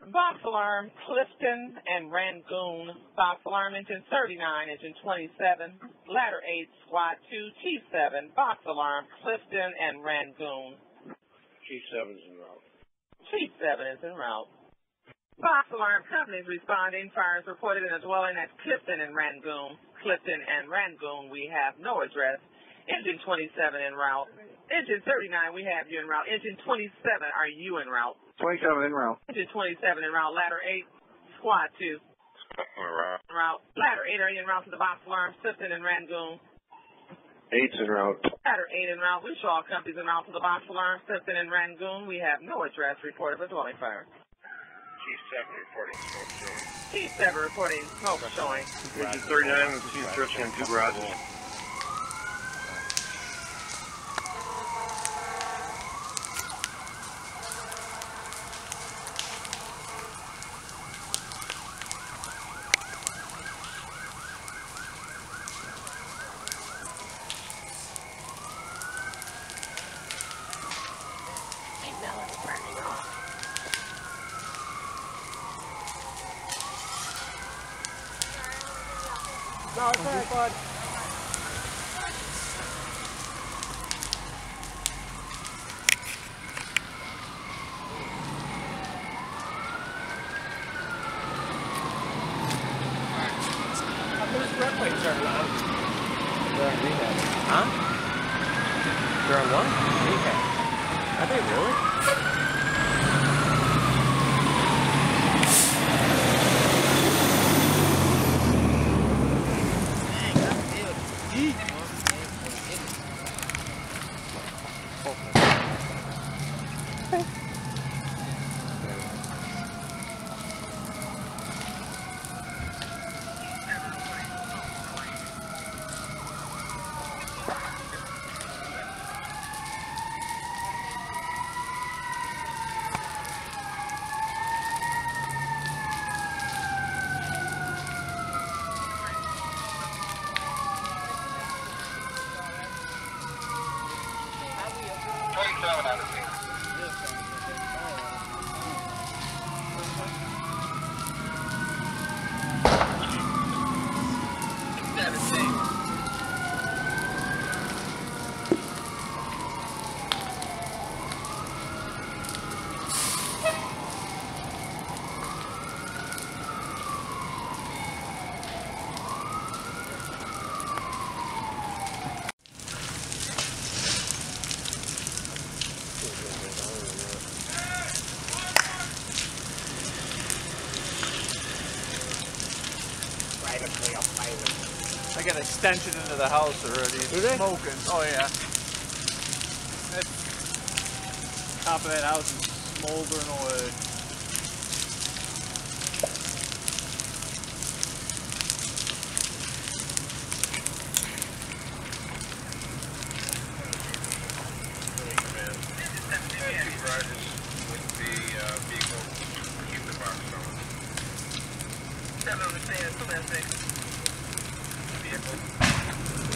Box alarm, Clifton and Rangoon. Box alarm, engine 39, engine 27, ladder 8, squad 2, T7. Box alarm, Clifton and Rangoon. T7 is en route. T7 is en route. Box alarm companies responding. Fires reported in a dwelling at Clifton and Rangoon. Clifton and Rangoon, we have no address. Engine 27 en route. Engine 39, we have you en route. Engine 27, are you en route? 27 en route. Engine 27 en route. Ladder 8, squad 2. En route. Ladder 8, are you en route to the box alarm? Clifton and Rangoon. 8's en route. Ladder 8 en route. We show all companies en route to the box alarm. Clifton and Rangoon, we have no address reported for dwelling fire. T7 reporting smoke showing. T7 reporting smoke showing. Engine 39 and T13 and 2 garages. No, it's all right, bud. How come his red lights aren't on? They're on rehab. Huh? They're on what? Rehab. Are they really? I got extension into the house already. It's smoking. Oh yeah. That top of that house is smoldering away. Vehicle.